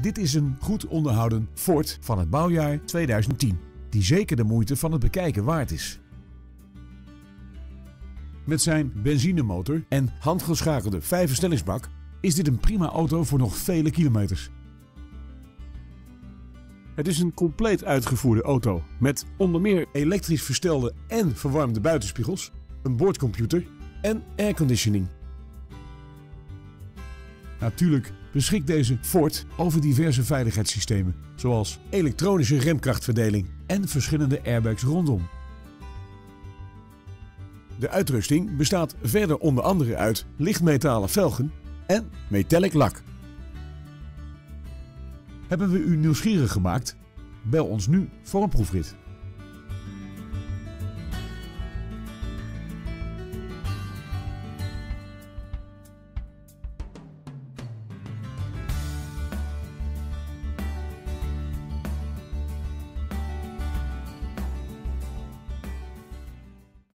Dit is een goed onderhouden Ford van het bouwjaar 2010, die zeker de moeite van het bekijken waard is. Met zijn benzinemotor en handgeschakelde 5-versnellingsbak is dit een prima auto voor nog vele kilometers. Het is een compleet uitgevoerde auto met onder meer elektrisch verstelde en verwarmde buitenspiegels, een boordcomputer en airconditioning. Natuurlijk beschikt deze Ford over diverse veiligheidssystemen, zoals elektronische remkrachtverdeling en verschillende airbags rondom. De uitrusting bestaat verder onder andere uit lichtmetalen velgen en metallic lak. Hebben we u nieuwsgierig gemaakt? Bel ons nu voor een proefrit.